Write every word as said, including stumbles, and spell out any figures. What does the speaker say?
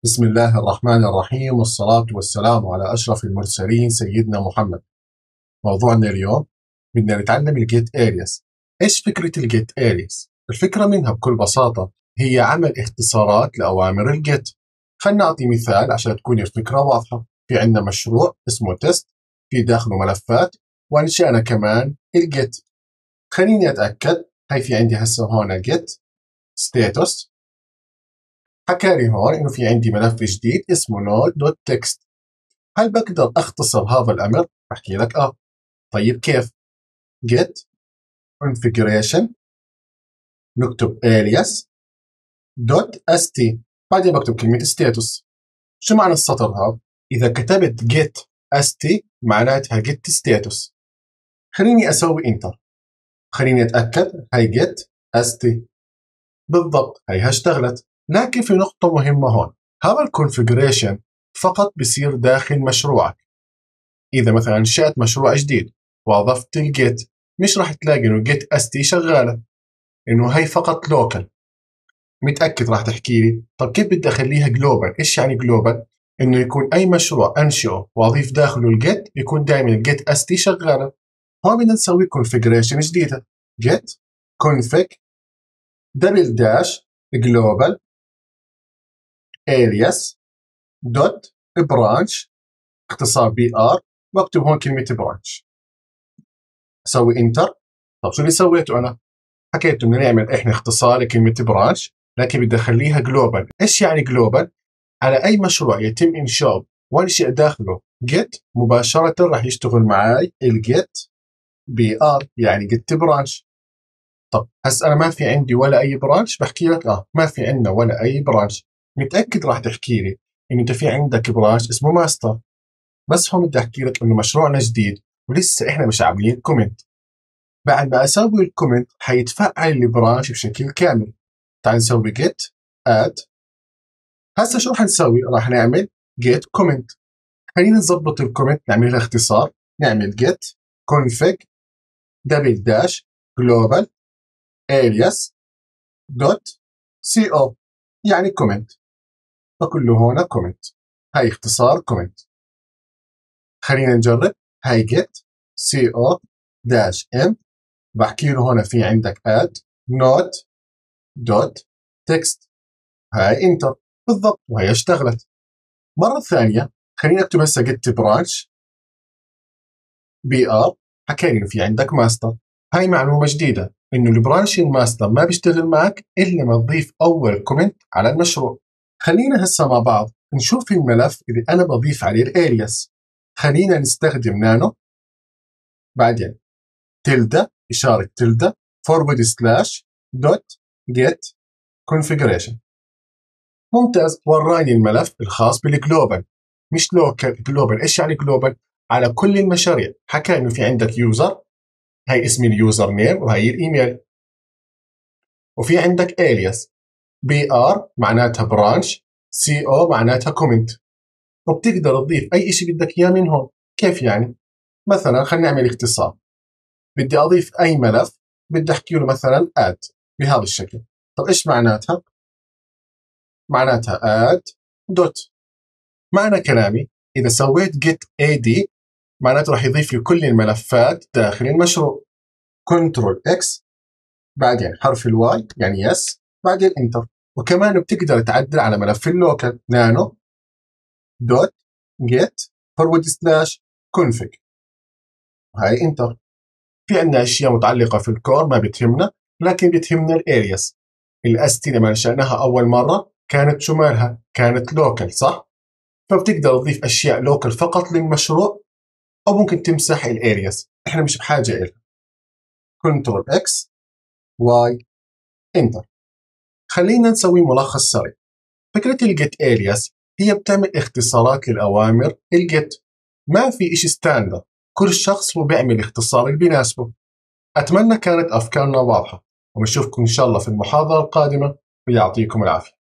بسم الله الرحمن الرحيم، والصلاة والسلام على أشرف المرسلين سيدنا محمد. موضوعنا اليوم بدنا نتعلم الجيت ارياس. إيش فكرة الجيت ارياس؟ الفكرة منها بكل بساطة هي عمل اختصارات لأوامر الجيت. خلنا نعطي مثال عشان تكون الفكرة واضحة. في عندنا مشروع اسمه تيست، في داخله ملفات، وأنشأنا كمان الجيت. خليني أتأكد. هاي في عندي هسه هون جيت ستاتوس. حكالي هون إنه في عندي ملف جديد اسمه node.txt. هل بقدر أختصر هذا الأمر؟ بحكي لك آه. طيب كيف؟ get configuration، نكتب alias .st، بعدين بكتب كلمة status. شو معنى السطر هذا؟ إذا كتبت get st معناتها get status. خليني أسوي انتر. خليني أتأكد. هاي get st بالضبط، هيها اشتغلت. لكن في نقطة مهمة هون. هذا الكونفيجريشن فقط بيصير داخل مشروعك. إذا مثلا انشأت مشروع جديد وأضفت الجيت، مش راح تلاقي إنه جيت أستي شغالة، إنه هي فقط لوكال. متأكد راح تحكي لي طب كيف بدي أخليها جلوبال؟ إيش يعني جلوبال؟ إنه يكون أي مشروع أنشئه وأضيف داخله الجيت يكون دائما الجيت أستي شغالة. هون بدنا نسوي كونفيجريشن جديدة. جيت config دبل داش global alias دوت برانش، اختصار بي ار، واكتب هون كلمة برانش. اسوي انتر. طب شو اللي سويته انا؟ حكيت انه نعمل احنا اختصار لكلمة برانش، لكن بدي اخليها جلوبال. ايش يعني جلوبال؟ على اي مشروع يتم انشاؤه وانشئ داخله جيت مباشرة راح يشتغل معي الجيت بي ار، يعني جيت برانش. طب هسه انا ما في عندي ولا اي برانش. بحكي لك اه ما في عندنا ولا اي برانش. متأكد راح تحكي لي انه انت في عندك برانش اسمه ماستر. بس هون بدي احكي لك انه مشروعنا جديد ولسه احنا مش عاملين كومنت. بعد ما اسوي الكومنت حيتفعل البرانش بشكل كامل. تعال نسوي جيت اد. هسه شو راح نسوي؟ راح نعمل جيت كومنت. خلينا نظبط الكومنت، نعمل لها اختصار. نعمل جيت config دبل داش global alias دوت co، يعني كومنت. فكله هون كومنت. هاي اختصار كومنت. خلينا نجرب. هاي جيت co داش m، بحكي له هنا في عندك add node دوت text. هاي انتر بالضبط، وهي اشتغلت. مرة ثانية خليني اكتب هسه get branch بي ار. حكى لي في عندك ماستر. هاي معلومة جديدة انه البرانش الماستر ما بيشتغل معك الا ما تضيف اول كومنت على المشروع. خلينا هسه مع بعض نشوف الملف اللي انا بضيف عليه الالياس. خلينا نستخدم نانو، بعدين تلدا، اشارة تلدا، فورورد سلاش دوت جيت configuration. ممتاز، وراني الملف الخاص بالجلوبال، مش لوكال. جلوبال ايش يعني جلوبال؟ على كل المشاريع. حكى انه في عندك يوزر، هاي اسم اليوزر نيم وهي الايميل، وفي عندك الياس. بي ار معناتها برانش، سي او معناتها كومنت. وبتقدر تضيف اي شيء بدك اياه من هون. كيف يعني؟ مثلا خلينا نعمل اختصار. بدي اضيف اي ملف، بدي احكي له مثلا اد بهذا الشكل. طب ايش معناتها؟ معناتها add دوت. معنى كلامي إذا سويت get ad معناته راح يضيف لي كل الملفات داخل المشروع. كنترول اكس، بعدين حرف الواي يعني يس، بعدين انتر. وكمان بتقدر تعدل على ملف اللوكال نانو دوت get فورورد سلاش config. هاي انتر. في عندنا اشياء متعلقة في الكور ما بتهمنا، لكن بتهمنا الارياس. الاستي لما نشأناها اول مرة كانت شو مالها؟ كانت لوكال صح؟ فبتقدر تضيف اشياء لوكال فقط للمشروع، او ممكن تمسح الارياس، احنا مش بحاجه لها. كنترول اكس واي انتر. خلينا نسوي ملخص سريع. فكره الجيت الياس هي بتعمل اختصارات للاوامر الجيت. ما في اشي ستاندرد، كل شخص هو بيعمل اختصار اللي بيناسبه. اتمنى كانت افكارنا واضحه، ونشوفكم ان شاء الله في المحاضره القادمه، ويعطيكم العافيه.